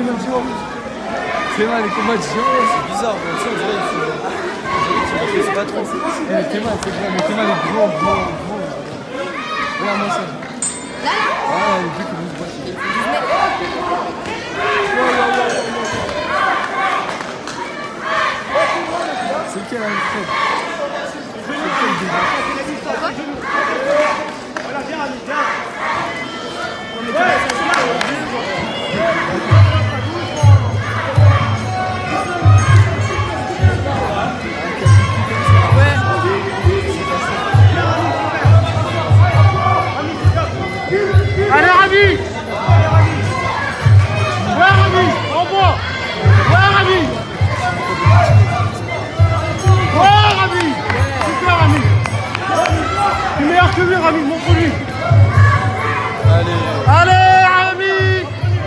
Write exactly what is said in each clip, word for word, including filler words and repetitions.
C'est vrai, les combats de géants, C'est bizarre, mais tu sais, on dirait qu'il faut. On dirait qu'il faut pas trop. c'est Théma, c'est vrai, mais Théma, les gros, gros, gros. Regarde-moi ça. Ah, le truc que vous voyez. C'est quel un Fred? C'est quel déjà? Voilà, viens, Ami, viens. Allez Rami! Ouais Rami! En bas! Ouais Rami! Ouais Rami! Super Rami! Tu es meilleur que lui Rami, montre-lui! Allez! Allez Rami!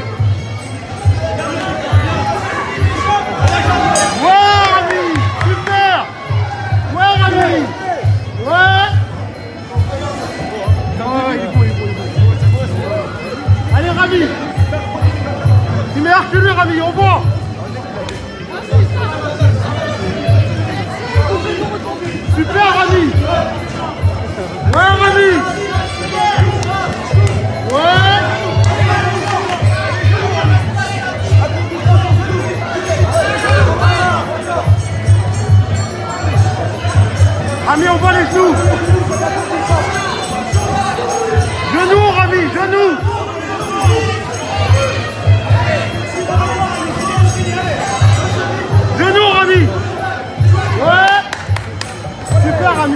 Ouais Rami! Super! Ouais Rami! Ouais! Non, il est beau, il est beau, il est beau. Allez Rami! Tu es meilleur que lui Rami, on voit! Super Rami! Ouais Rami! Ouais! Rami, on voit les genoux! Genoux Rami, genoux! Genoux Rami! Ouais! Super Rami!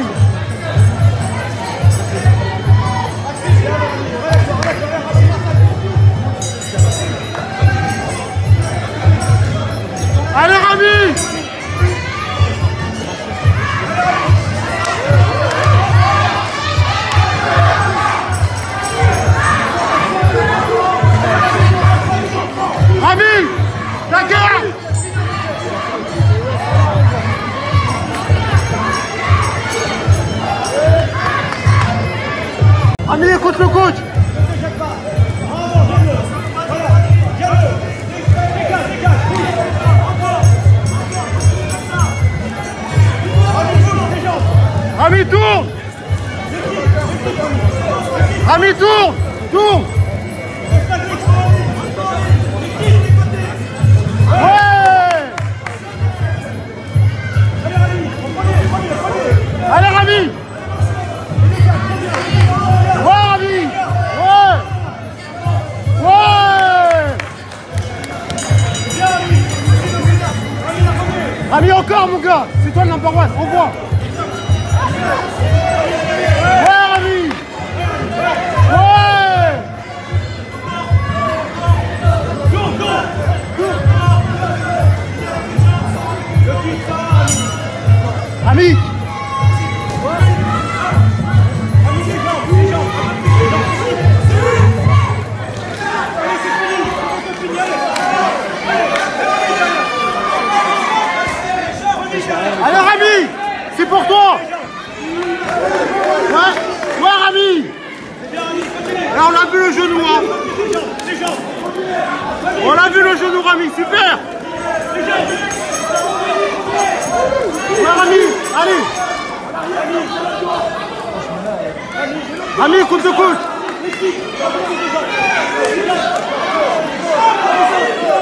Allez Rami! Rami! La guerre! Rami, écoute le coach! Rami, tourne! Rami, tourne! Tourne! Ouais! Allez, Rami! Ouais, Rami! Ouais! Ouais! Rami, encore, mon gars! C'est toi le number one, on voit! Ouais, Rami! Ouais! Rami! Allez, Rami! C'est pour toi! Ouais, ouais Rami! Là on a vu le genou hein. On a vu le genou Rami, super! Ouais Rami, allez! Rami, écoute le coach!